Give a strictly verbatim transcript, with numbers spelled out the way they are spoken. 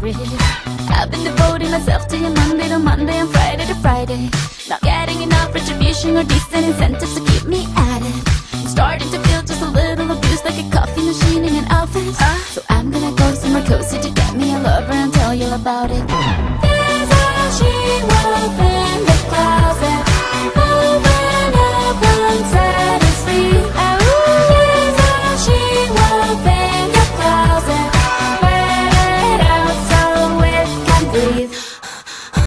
it. I've been devoting myself to you Monday to Monday and Friday to Friday. Not getting enough retribution or decent incentives to keep me at it. I'm starting to feel just a little abused, like a coffee machine in an office. uh. So I'm gonna go somewhere cozy to get me a lover and tell you about it.